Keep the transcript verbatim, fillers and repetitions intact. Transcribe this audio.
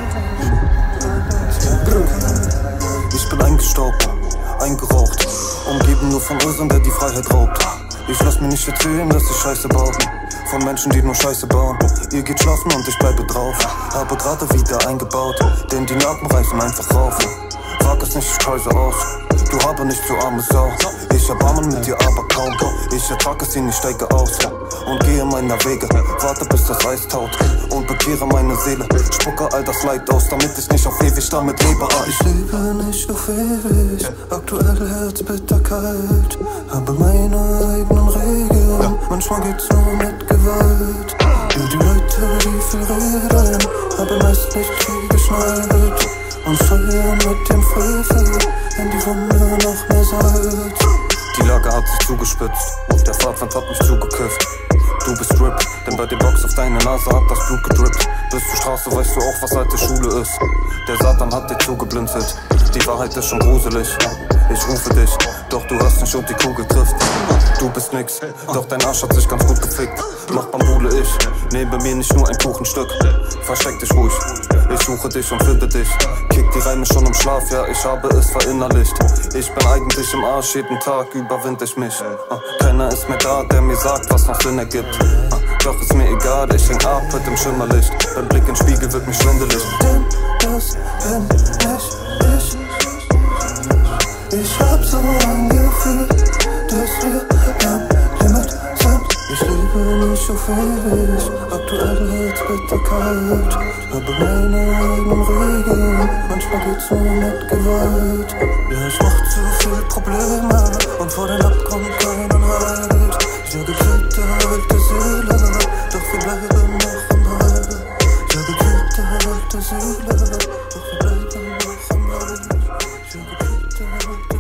Ich bin eingestaubt, eingeraucht, umgeben nur von Ursern, der die Freiheit raubt. Ich lass mir nicht erzählen, dass ich Scheiße bauen. Von Menschen, die nur Scheiße bauen. Ihr geht schlafen und ich bleibe drauf. Habe gerade wieder eingebaut, denn die Naten reißen einfach rauf. Frag es nicht, ich scheiße aus. Du habe nicht so arme Sau. Ich erbarme mit dir aber kaum. Ich ertrag es ihn, ich steige aus und gehe meiner Wege. Warte bis das Eis taut und bekehre meine Seele. Spucke all das Leid aus, damit ich nicht auf ewig damit lebe. Ah, ich lebe nicht auf ewig, aktuell Herzbitterkeit. Habe meine eigenen Regeln, manchmal geht's nur mit Gewalt. Für die Leute, die viel reden, habe meist nicht viel geschnallt. Und feuern mit dem Frevel in die Wunde noch mehr Salz. Die Lage hat sich zugespitzt, der Fahrtwind hat mich zugekifft. Du bist RIP, denn bei der Box auf deine Nase hat das Blut gedrippt. Bis zur Straße weißt du auch, was alte Schule ist. Der Satan hat dir zugeblinzelt, die Wahrheit ist schon gruselig. Ich rufe dich, doch du hörst nicht und die Kugel trifft. Du bist nix, doch dein Arsch hat sich ganz gut gefickt. Mach Bambule ich, neben mir nicht nur ein Kuchenstück. Versteck dich ruhig, ich suche dich und finde dich. Kick die Reime schon im Schlaf, ja ich habe es verinnerlicht. Ich bin eigentlich im Arsch, jeden Tag überwind ich mich. Keiner ist mehr da, der mir sagt, was noch Sinn ergibt. Doch ist mir egal, ich häng ab mit dem Schimmerlicht. Beim Blick in den Spiegel wird mich schwindelig. Denn das bin nicht ich. Ich hab so ein Gefühl, dass wir am Limit sind. Ich lebe nicht auf ewig, aktuell Herzbitterkeit. Habe meine eigenen Regeln, manchmal geht's nur mit Gewalt. Ja, ich mach zu viel Probleme und vor den Abgrund keinen Halt. Ich jage Kälte, alte Seele, doch wir bleiben noch am Halt. Ich jage Kälte, alte Seele, doch wir bleiben noch am Halt. Ich jage Kälte, alte